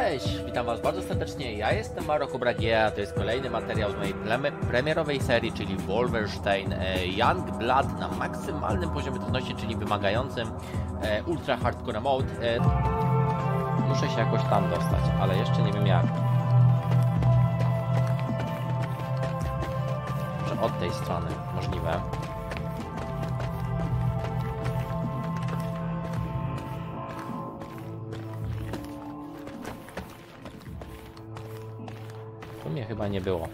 Cześć! Witam was bardzo serdecznie, ja jestem Marokobra G, a to jest kolejny materiał z mojej premierowej serii, czyli Wolfenstein Youngblood na maksymalnym poziomie trudności, czyli wymagającym ultra hardcore mode. Muszę się jakoś tam dostać, ale jeszcze nie wiem jak. Może od tej strony, możliwe. Tu mnie chyba nie było.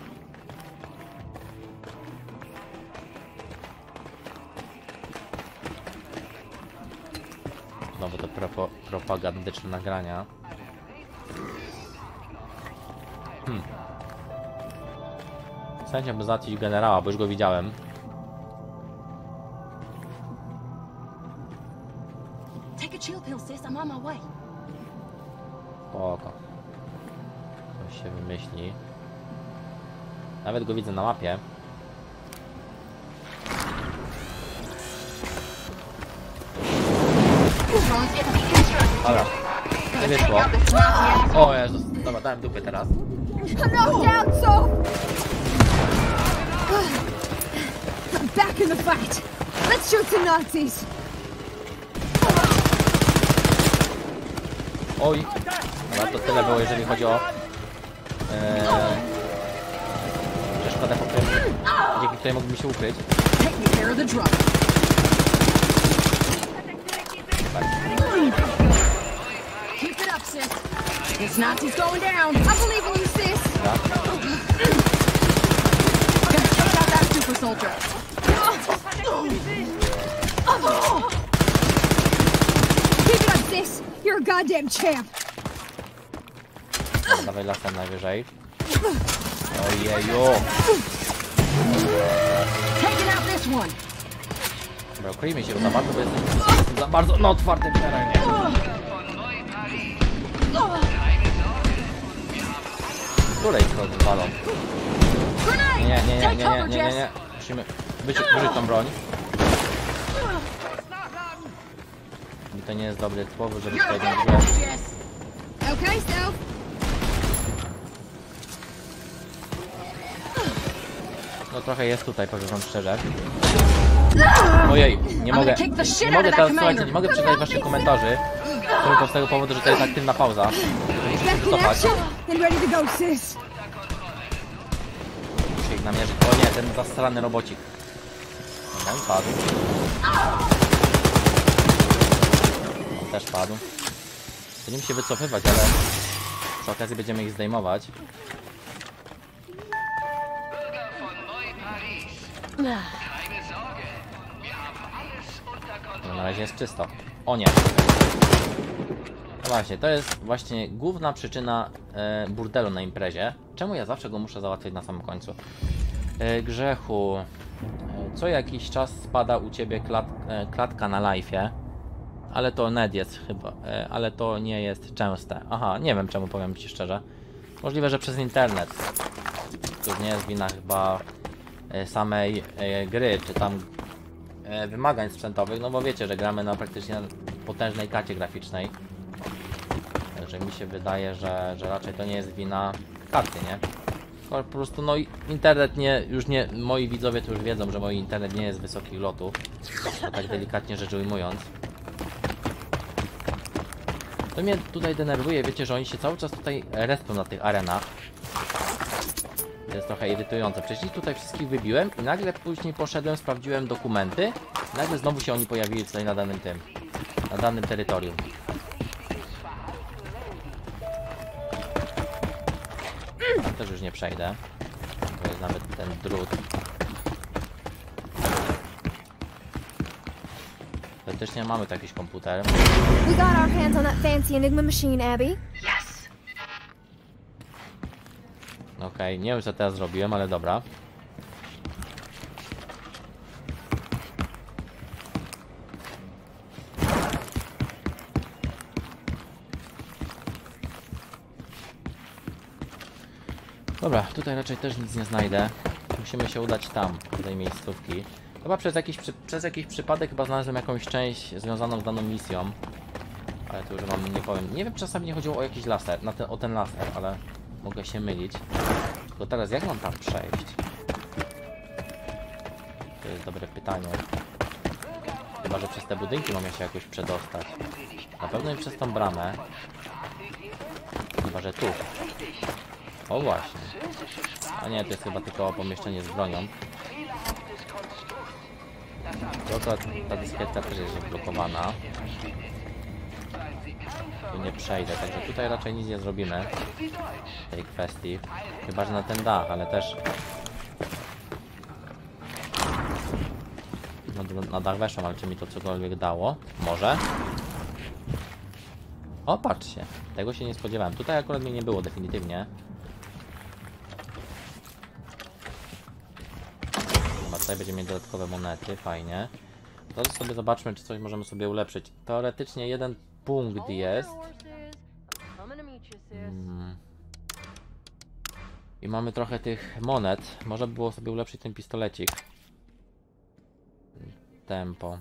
Znowu te propagandyczne nagrania. Chętnie bym załatwić generała, bo już go widziałem. Spoko. Coś się wymyśli. Nawet go widzę na mapie. Dobra, nie wyszło. O Jezus, dobra, dałem dupy teraz. Back in the fight. Let's shoot some Nazis. Oj, dobra, to tyle było, jeżeli chodzi o przeszkodę, dzięki której mógłbym się ukryć. Keep it up, sis. This Nazi's going down. I believe in you, sis. Gonna take out that super soldier. Keep it up, sis. You're a goddamn champ. Dawaj lasem najwyżej. Ojeju. Taking out this one. Dobra, ukryjmy się za bardzo, bo jestem za bardzo na otwartym terenie. Której strony walą? Nie. Musimy wyrzucić tą broń. I to nie jest dobre słowo, żeby tutaj nie było. Okay, so. No trochę jest tutaj, powiem wam szczerze. Ojej, nie mogę teraz, słuchajcie, nie mogę przeczytać waszych komentarzy. Tylko z tego powodu, że to jest aktywna pauza. Muszę się wycofać. Muszę ich namierzyć. O nie, ten zastrany robocik. No, on padł. On też padł. Będziemy się wycofywać, ale przy okazji będziemy ich zdejmować. No, na razie jest czysto. O nie. No właśnie, to jest właśnie główna przyczyna burdelu na imprezie. Czemu ja zawsze go muszę załatwiać na samym końcu? Grzechu. Co jakiś czas spada u ciebie klatka na live'ie. Ale to net jest chyba. Ale to nie jest częste. Aha, nie wiem czemu, powiem ci szczerze. Możliwe, że przez internet. To nie jest wina chyba samej gry, czy tam wymagań sprzętowych, no bo wiecie, że gramy na praktycznie potężnej karcie graficznej. Także mi się wydaje, że raczej to nie jest wina karty, nie? Po prostu no internet moi widzowie to już wiedzą, że mój internet nie jest wysokich lotów, tak delikatnie rzecz ujmując. To mnie tutaj denerwuje, wiecie, że oni się cały czas tutaj respią na tych arenach. To jest trochę irytujące. Przecież tutaj wszystkich wybiłem i nagle później poszedłem, sprawdziłem dokumenty. Nagle znowu się oni pojawili tutaj na danym terytorium. Tam też już nie przejdę. To jest nawet ten drut. Faktycznie mamy tu jakiś komputer. We got our hands on that fancy Enigma machine, Abby. Okej, nie wiem co teraz zrobiłem, ale dobra. Dobra, tutaj raczej też nic nie znajdę. Musimy się udać tam, do tej miejscówki. Chyba przez jakiś przypadek chyba znalazłem jakąś część związaną z daną misją. Ale to już wam nie powiem. Nie wiem, czasami nie chodziło o jakiś laser, o ten laser, ale mogę się mylić. Tylko teraz jak mam tam przejść? To jest dobre pytanie. Chyba, że przez te budynki mam się jakoś przedostać. Na pewno i przez tą bramę. Chyba, że tu. O właśnie. A nie, to jest chyba tylko pomieszczenie z bronią. To ta dyskietka też jest zablokowana. Tu nie przejdę, także tutaj raczej nic nie zrobimy w tej kwestii. Chyba, że na ten dach, ale też... Na dach weszłam, ale czy mi to cokolwiek dało? Może? O, patrzcie. Tego się nie spodziewałem. Tutaj akurat mnie nie było definitywnie. Chyba tutaj będziemy mieć dodatkowe monety, fajnie. Teraz sobie zobaczmy, czy coś możemy sobie ulepszyć. Teoretycznie jeden punkt jest. I mamy trochę tych monet. Można by było sobie ulepszyć ten pistolecik. Tempo.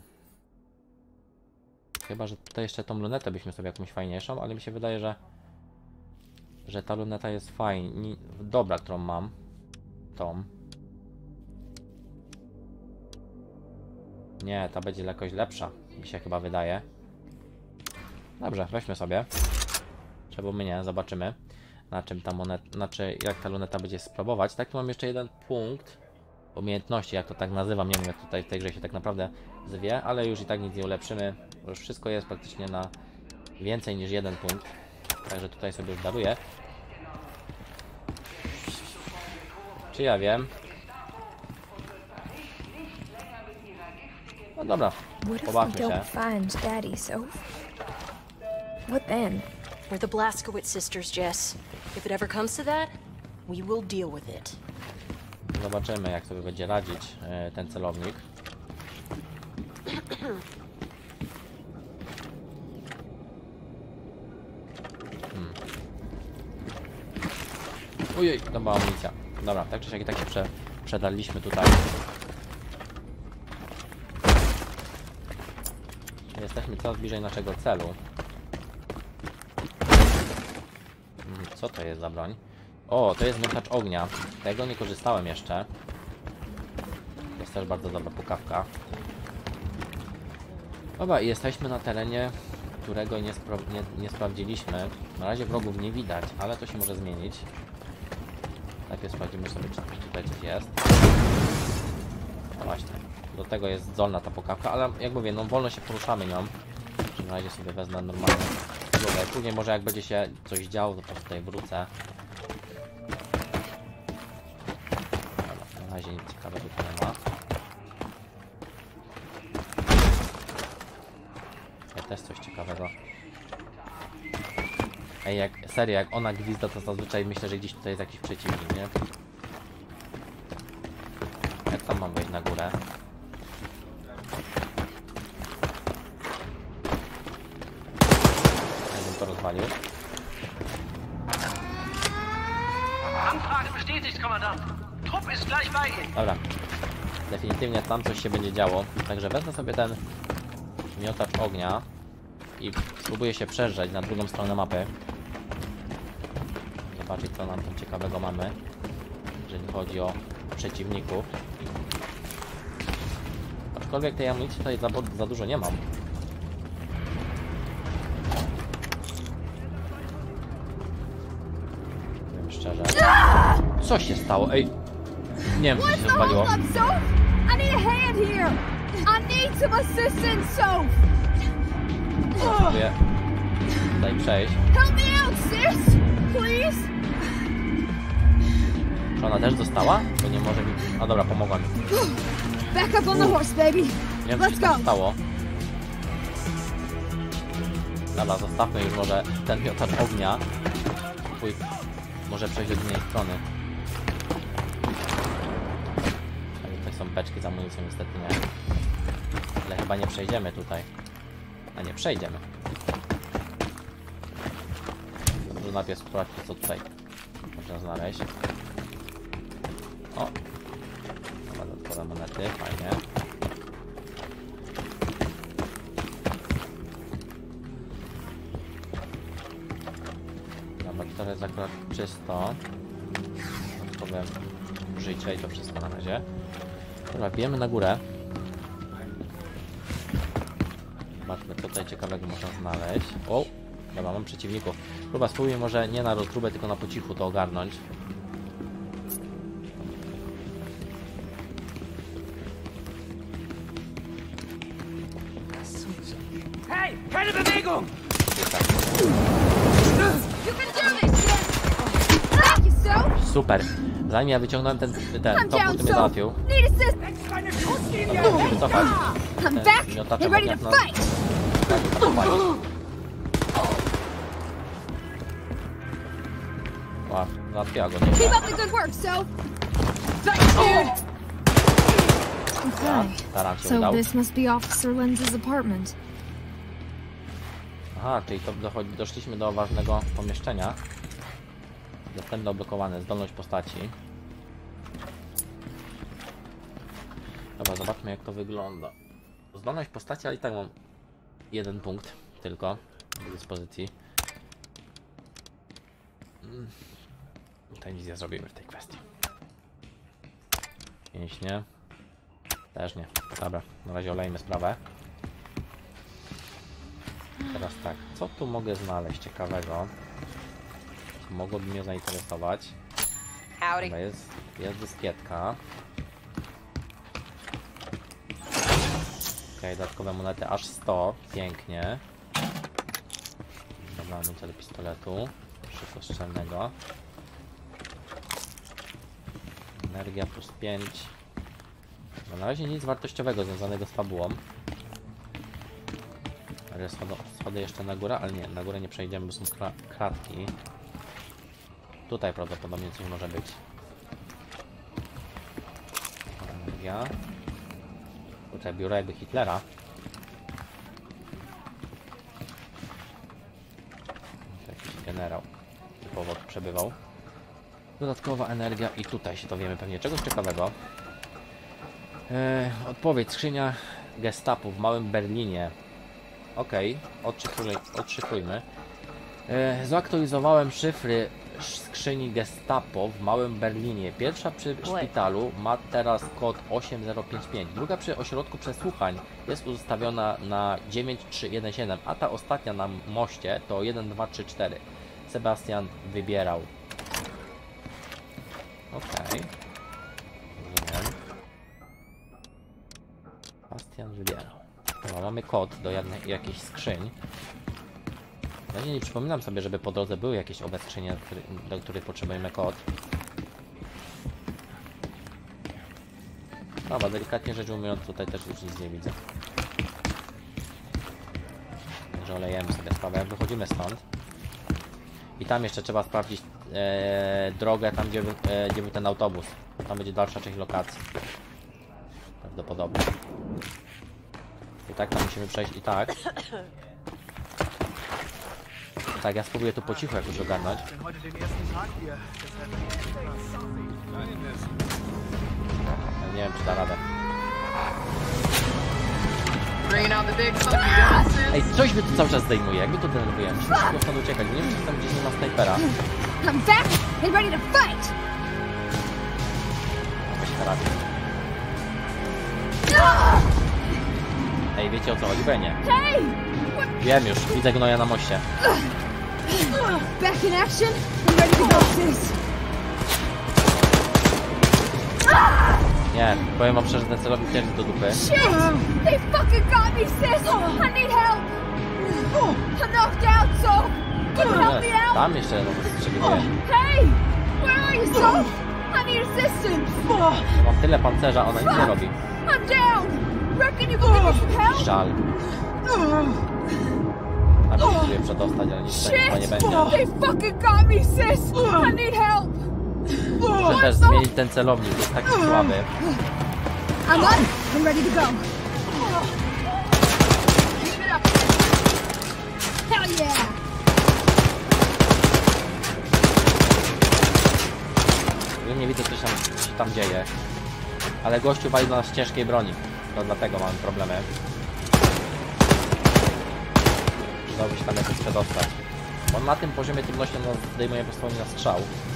Chyba, że tutaj jeszcze tą lunetę byśmy sobie jakąś fajniejszą, ale mi się wydaje, że ta luneta jest fajna. Dobra, którą mam. Tą. Nie, ta będzie jakoś lepsza. Mi się chyba wydaje. Dobrze, weźmy sobie. Czemu my nie? Zobaczymy. Na czym ta moneta, znaczy jak ta luneta będzie spróbować. Tak, tu mam jeszcze jeden punkt umiejętności, jak to tak nazywam. Nie wiem, jak tutaj w tej grze się tak naprawdę zwie, ale już i tak nic nie ulepszymy. Bo już wszystko jest praktycznie na więcej niż jeden punkt. Także tutaj sobie już daruję. Czy ja wiem? No dobra, pobawmy się. What then? We're the Blazkowicz sisters, Jess. If it ever comes to that, we will deal with it. Zobaczymy, jak sobie będzie radzić ten celownik. Ojej, to była amunicja. Dobra, tak czy siak i tak się przedaliśmy tutaj. Jesteśmy coraz bliżej naszego celu. Co to jest za broń? O, to jest miotacz ognia. Tego nie korzystałem jeszcze. To jest też bardzo dobra pukawka. Dobra, i jesteśmy na terenie, którego nie sprawdziliśmy. Na razie wrogów nie widać, ale to się może zmienić. Najpierw sprawdzimy sobie, czy tutaj coś jest. No właśnie. Do tego jest zdolna ta pukawka, ale jak mówię, no wolno się poruszamy nią. Na razie sobie wezmę normalnie. Później może jak będzie się coś działo, to po prostu tutaj wrócę. Dobra, na razie nic ciekawego tu nie ma. Ja też coś ciekawego. Ej, serio, jak ona gwizda, to zazwyczaj myślę, że gdzieś tutaj jest jakiś przeciwnik, nie? Jak tam mam wejść na górę? Jakbym to rozwalił. Dobra. Definitywnie tam coś się będzie działo. Także wezmę sobie ten miotacz ognia i spróbuję się przejeżdżać na drugą stronę mapy. Zobaczyć, co nam tam ciekawego mamy, jeżeli chodzi o przeciwników. Aczkolwiek tej amunicji tutaj za dużo nie mam. Powiem szczerze. Co się stało? Ej! Nie wiem, co się rozwaliło. I need a hand here. I need some assistance, Soph. Spróbuję tutaj przejść. Help me out, sis. Please. Czy ona też dostała? Bo nie może mi... A dobra, pomogła mi. Back up on the horse, baby. Nie wiem, co się tam stało. Dobra, zostawmy już może ten miotacz ognia. Może przejść od innej strony. Ale tutaj są beczki z amunicją, niestety nie. Ale chyba nie przejdziemy tutaj. A nie, przejdziemy. Może najpierw sprawdźmy, co tutaj można znaleźć. O! Dobra, dodatkowe monety, fajnie. jest akurat czysto. Powiem życie i to wszystko na razie. Dobra, bijemy na górę. Zobaczmy, co tutaj ciekawego można znaleźć. O! Dobra, mam przeciwników. Próba, spróbuję może nie na rozróbę, tylko na po cichu to ogarnąć. Hey, keine Bewegung! You can do this, Jess! Thank you, so! Super! Zanim ja wyciągnąłem ten I'm top, down, to mnie so! załatwił. Need assist! Meine Schusslinie! Wycofać. I'm back miotaczem and ready to ognia, no. fight! Wow, załatwiła go, nie? Keep up the good work, so! Thanks, dude! Okay. Staram się So udał. this must be Officer Lenz's apartment. Aha, czyli to doszliśmy do ważnego pomieszczenia. Dostęp zablokowany, zdolność postaci. Dobra, zobaczmy jak to wygląda. Zdolność postaci, ale i tak mam jeden punkt tylko do dyspozycji. Tutaj nic nie zrobimy w tej kwestii. Mięśnie. Też nie. Dobra, na razie olejmy sprawę. Teraz tak, co tu mogę znaleźć ciekawego? Co mogłoby mnie zainteresować? Howdy. Dobra, jest dyskietka. Okej, dodatkowe monety aż 100. Pięknie. Dobra, mamy cel pistoletu szybkostrzelnego. Energia plus 5. No, na razie nic wartościowego związanego z fabułą. Ale schody jeszcze na górę, ale nie, na górę nie przejdziemy, bo są kratki. Tutaj prawdopodobnie coś może być. Energia. Tutaj biuro jakby Hitlera. Jakiś generał typowo tu przebywał. Dodatkowa energia i tutaj się dowiemy pewnie czegoś ciekawego. Odpowiedź. Skrzynia Gestapu w Małym Berlinie. Okej, odszyfrujmy. Zaktualizowałem szyfry skrzyni Gestapo w Małym Berlinie. Pierwsza przy szpitalu ma teraz kod 8055. Druga przy ośrodku przesłuchań jest ustawiona na 9317, a ta ostatnia na moście to 1234. Sebastian wybierał. Okej. Rozumiem. Sebastian wybierał. Dobra, mamy kod do jakiejś skrzyń. Ja nie przypominam sobie, żeby po drodze były jakieś owe skrzynie, do których potrzebujemy kod. Dobra, delikatnie rzecz ujmując, tutaj też już nic nie widzę. Także olejemy sobie sprawę. Wychodzimy stąd. I tam jeszcze trzeba sprawdzić drogę, tam gdzie był ten autobus. Tam będzie dalsza część lokacji. Prawdopodobnie. I tak tam musimy przejść i tak. Tak, ja spróbuję tu po cichu jakoś ogarnąć. Ale nie wiem, czy da radę. Ej, coś mnie tu cały czas zdejmuje, jakby to denerwuje. Musimy szybko stąd uciekać, bo nie wiem, czy tam gdzieś nie ma snajpera. I'm back and ready to fight! Jakaś karabin. Ej, wiecie o co chodzi? Nie. Hey! Wiem już, widzę gnoja na moście. Back in action and ready to go, sis! Nie, powiem wam szczerze, ten celownik też jest do dupy. Shit! They fucking got me, sis! I need help! I'm knocked out, so can you help me out? Tam jeszcze strzeliwuje. Hey! Where are you, so? I need assistance! Mam tyle pancerza, ona nic nie robi. I'm down! Reckon you can give me some help? Żal. Tam się próbuję przedostać, ale nic z tego chyba nie Shit! będzie. They fucking got me, sis! I need help! Muszę też zmienić ten celownik, jest taki słaby. I'm up and ready to go. Keep it up. Hell yeah! Ja nie widzę, co się tam dzieje. Ale gościu wali do nas ciężkiej broni. To dlatego mamy problemy. Przydałoby się tam jakoś przedostać. On na tym poziomie trudności nas zdejmuje po prostu na strzał.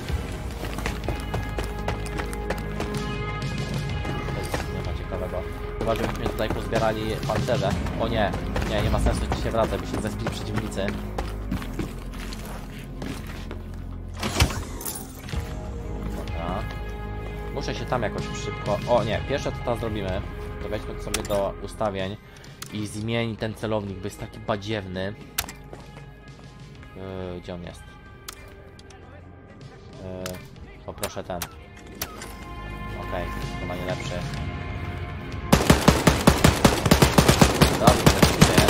Nie ma ciekawego. Chyba, żebyśmy tutaj pozbierali pancerze. O nie, nie ma sensu ci się wracać, by się zespili przeciwnicy. Dobra. Muszę się tam jakoś szybko... O nie, pierwsze co teraz zrobimy, to wejdźmy sobie do ustawień i zmień ten celownik, bo jest taki badziewny. Gdzie on jest? Poproszę ten. Okej, to ma nie lepszy. Dobrze,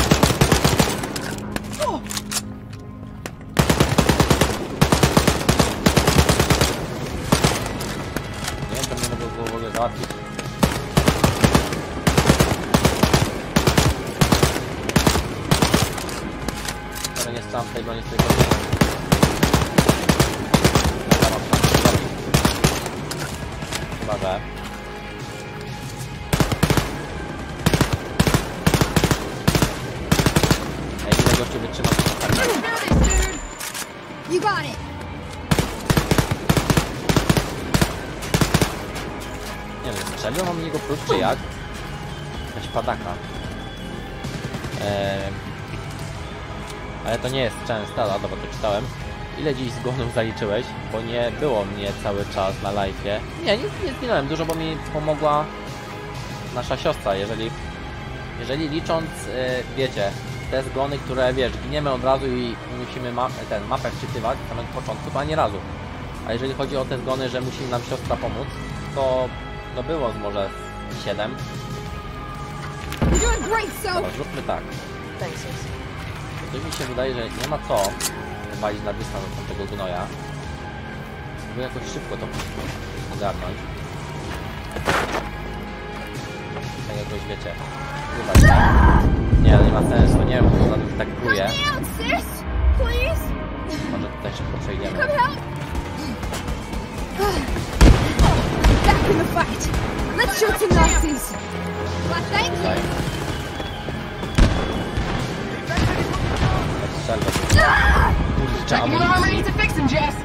nie wiem, to nie mogę go w ogóle załatwić. Ale nie strzelam tej broni z tej broni. Chyba, że... Ile gościu wytrzyma to tak. You got it. Nie wiem, strzeliło mam niego plus czy jak? Jakaś padaka. Ale to nie jest często, dobra, to czytałem. Ile dziś zgonów zaliczyłeś? Bo nie było mnie cały czas na live'ie. Nie zginąłem dużo, bo mi pomogła nasza siostra, jeżeli licząc, wiecie, te zgony, które, wiesz, giniemy od razu i musimy mapę wczytywać na samym początku, to ani razu. A jeżeli chodzi o te zgony, że musi nam siostra pomóc, to no było z może 7. You're doing great, so. Dobra, zróbmy tak. Thanks, sis. Coś mi się wydaje, że nie ma co walić na dystans od tego gnoja. Żeby jakoś szybko to ogarnąć. Tak jakoś wiecie. Chyba tak. Nie, nie ma sensu, nie wiem, kto to tak próbuje. Help me out, sis. Please. Może tutaj szybko przejdziemy. Come help. Back in the fight. Let's shoot some Nazis. Well, thank you. Tutaj. Strzelbę. Kurczę, Checking your armor needs a fixing, Jess.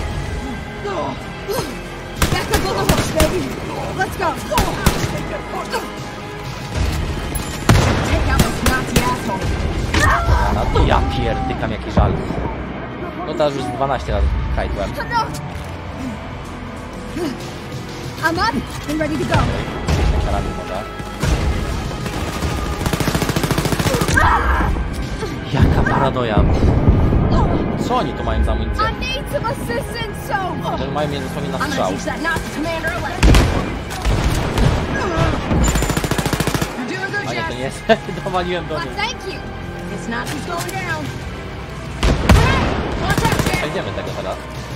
Back up on the horse, baby. Let's go. Take out those Nazi assholes. No to ja pierdykam, jaki żal. No teraz już 12 razy hajtłem. No. I'm up and ready to go. Karabin może. Jaka paradoja. Co oni tu mają za amunicję? I need some assistance, so. Że mają mnie dosłownie na I'm gonna strzał. teach that Nazi commander a lesson. You're doing good, A nie, to Jess. nie jest. Dowaliłem do Well, niej. thank you. This Nazi's going down. Hey, watch out, Jess. Przejdziemy tego teraz.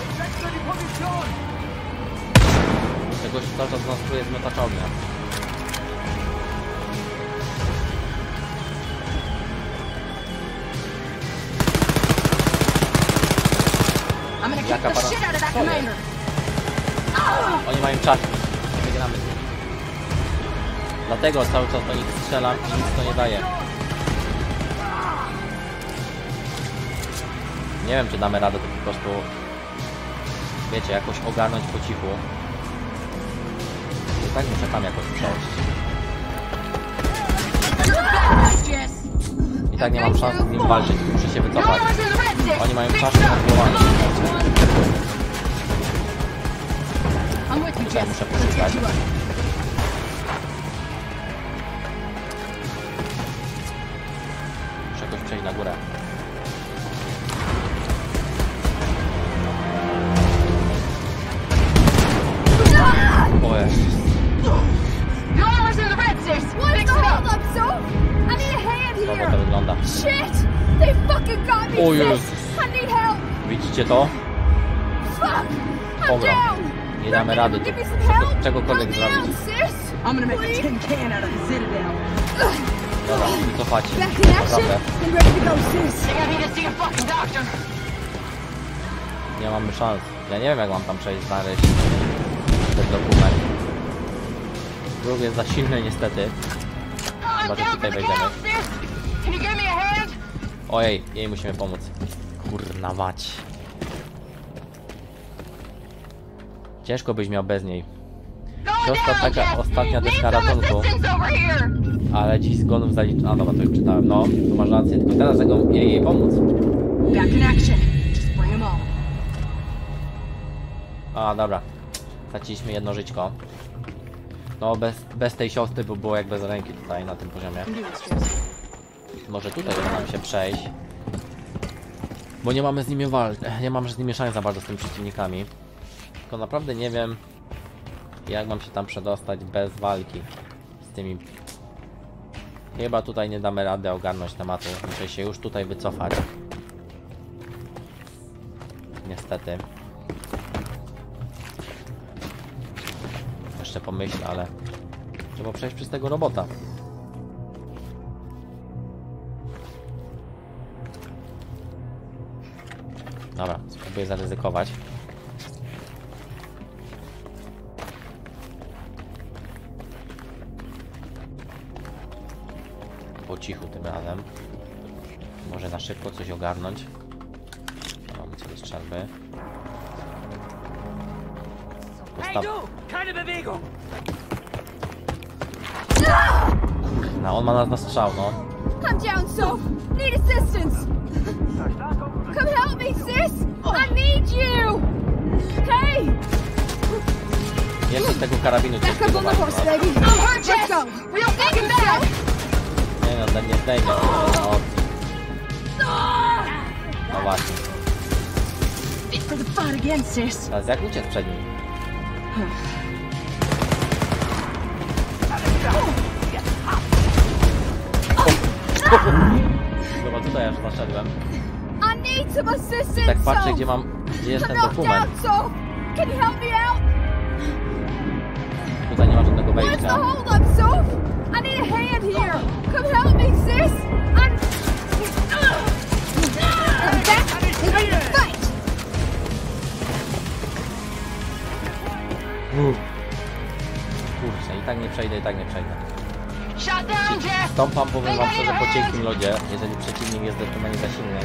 Czegoś cały czas nas próbuje z miotacza ognia. I'm gonna kick Jaka the para... shit out of that Co jest? commander. Oni mają czaszki. Wygramy z nimi. Dlatego cały czas do nich strzelam i nic to nie daje. Nie wiem, czy damy radę to po prostu, wiecie, jakoś ogarnąć po cichu. I tak muszę tam jakoś przejść. Jess. I tak nie mam szans z nim walczyć, muszę się No wycofać. one's in the red stick. Oni mają Fix czaszki it nad up. głowami. I'm with you, Tutaj Jess. muszę Let's poszukać. get you up. Muszę jakoś przejść na górę. O Jezus. Your armor's in the red sticks. What's Fix the it hold up. up, so? I need a hand Słabo to here. wygląda. Shit! They fucking got me, Oh, sis. yes. I need help. Widzicie to? Fuck! I'm Dobra. down. Nie damy rady tu Give me some help. czegokolwiek Help me out, zrobić. sis. I'm gonna make a Please. tin can out of the Citadel. Dobra, wycofacie. Back in action Naprawdę. and ready to go, sis. Think I need to see a fucking doctor. Nie mamy szans. Ja nie wiem, jak mam tam przejść, znaleźć ten dokument. Drug jest za silny niestety. I'm Chyba, że down tutaj for the wejdziemy. count, sis. Can you give me a hand? Ojej, jej musimy pomóc. Kurna mać. Ciężko byś miał bez niej. Prosta taka ostatnia deska ratunku. Ale dziś zgonów zaliczył. A dobra, to już czytałem. No, to masz rację, tylko teraz jej pomóc. A, dobra. Straciliśmy jedno żyćko. No, bez tej siostry by było jak bez ręki tutaj na tym poziomie. Może tutaj uda nam się przejść. Bo nie mamy z nimi nie mam z nimi szans za bardzo z tymi przeciwnikami. Tylko naprawdę nie wiem, jak mam się tam przedostać bez walki z tymi. Chyba tutaj nie damy rady ogarnąć tematu. Muszę się już tutaj wycofać. Niestety. Jeszcze pomyślę, ale trzeba przejść przez tego robota. Dobra, spróbuję zaryzykować. Po cichu tym razem. Może na szybko coś ogarnąć. Mamy sobie strzelby. No, on ma nas na strzał, no. I'm down, Soph. Need assistance. Come help me, sis. I need you. Hey. Jak z tego karabinu cię Back up on the horse, lady. Let's go. Real fucking bad. Nie no, nie zdejmie. No właśnie. For the fight again, sis. Teraz jak uciec przed nim? Chyba tutaj aż zaszedłem. I need some assistance. Tak patrzę, Soph. gdzie jest ten I'm knocked dokument. out, Soph. Can you help me out? Tutaj nie ma żadnego Where's the wejścia. hold up, Soph? I need a hand here. Come help me, sis. I'm back in the fight. Kurczę, i tak nie przejdę, i tak nie przejdę. Shot down, Jess. Stąpam, powiem wam szczerze, po cienkim lodzie, jeżeli przeciwnik jest zdecydowanie za silny.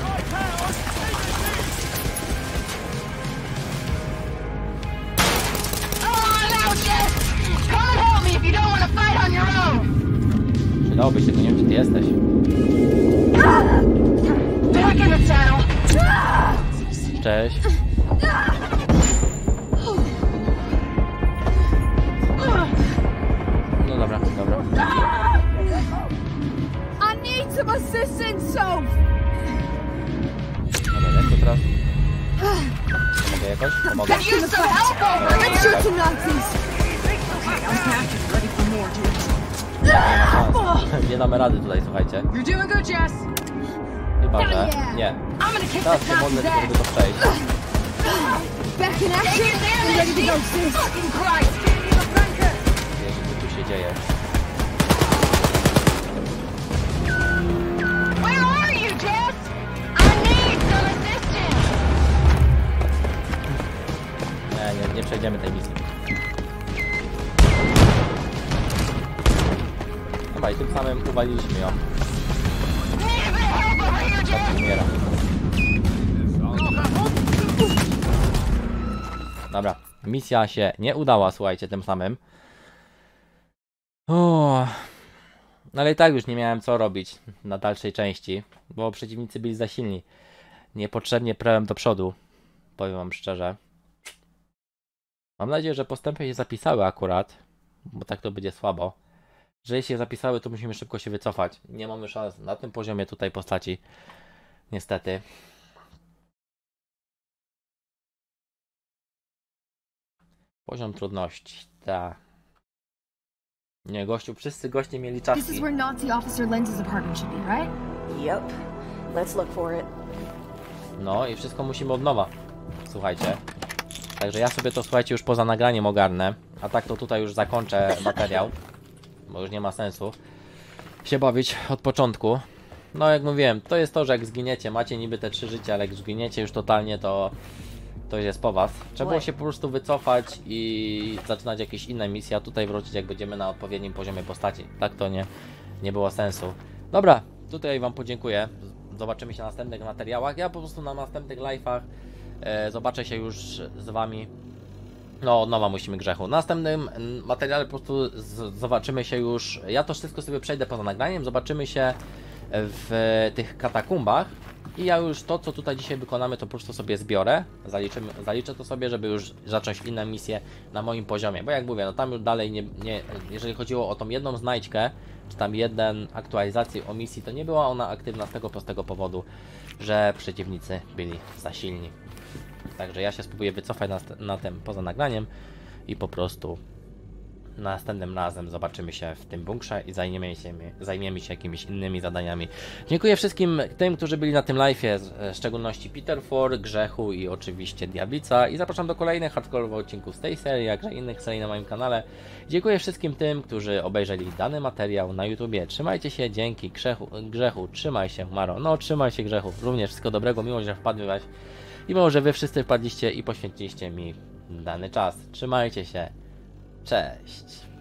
Przydałoby się, tylko nie wiem, gdzie ty jesteś. Cześć. No dobra, dobra. I need some assistance, Soph. Dobra, jak to teraz? Mogę jakoś? Pomogę. Back in the fight. Let's shoot some Nazis. Nie ma szans. Nie damy rady tutaj, słuchajcie. You're doing good, Jess. Chyba, że... Nie. I'm gonna kick Teraz the się modlę, Nazis' tylko żeby to przejść. Back in action and ready to go, sis. Fucking Christ. Wiesz, co tu się dzieje. Where are you, Jess? I need some assistance. Nie przejdziemy tej misji. Dobra, i tym samym uwaliliśmy ją. Need a bit of help over here, Jess. Umiera. Dobra, misja się nie udała, słuchajcie, tym samym. O, ale i tak już nie miałem co robić na dalszej części, bo przeciwnicy byli za silni. Niepotrzebnie prałem do przodu, powiem wam szczerze. Mam nadzieję, że postępy się zapisały akurat, bo tak to będzie słabo. Jeżeli się zapisały, to musimy szybko się wycofać. Nie mamy szans na tym poziomie tutaj postaci, niestety. Poziom trudności, tak. Nie, gościu, wszyscy goście mieli This is czaszki. where Nazi officer Lenz's apartment should be, right? Yep. Let's look for it. No i wszystko musimy od nowa. Słuchajcie. Także ja sobie to, słuchajcie, już poza nagraniem ogarnę. A tak to tutaj już zakończę materiał. Bo już nie ma sensu się bawić od początku. No jak mówiłem, to jest to, że jak zginiecie, macie niby te 3 życia, ale jak zginiecie już totalnie, to jest po was. Trzeba było się po prostu wycofać i zaczynać jakieś inne misje, a tutaj wrócić, jak będziemy na odpowiednim poziomie postaci. Tak to nie było sensu. Dobra, tutaj wam podziękuję zobaczymy się na następnych materiałach. Ja po prostu na następnych live'ach zobaczę się już z wami. No, nowa musimy grzechu. Na następnym materiale po prostu zobaczymy się już. Ja to wszystko sobie przejdę poza nagraniem. Zobaczymy się w tych katakumbach. I ja już to, co tutaj dzisiaj wykonamy, to po prostu sobie zbiorę. Zaliczę to sobie, żeby już zacząć inne misje na moim poziomie. Bo jak mówię, no tam już dalej jeżeli chodziło o tą jedną znajdźkę, czy tam jeden aktualizację o misji, to nie była ona aktywna z tego prostego powodu, że przeciwnicy byli za silni. Także ja się spróbuję wycofać na tym poza nagraniem i po prostu następnym razem zobaczymy się w tym bunkrze i zajmiemy się jakimiś innymi zadaniami. Dziękuję wszystkim tym, którzy byli na tym live'ie, w szczególności Peter For, Grzechu i oczywiście Diablica, i zapraszam do kolejnych hardkorowych odcinków z tej serii, jakże innych serii na moim kanale. Dziękuję wszystkim tym, którzy obejrzeli dany materiał na YouTubie. Trzymajcie się, dzięki. Grzechu, trzymaj się, Maro. No, trzymaj się, Grzechu. Również wszystkiego dobrego, miło, że wpadłeś i miło, że wy wszyscy wpadliście i poświęciliście mi dany czas. Trzymajcie się. Cześć.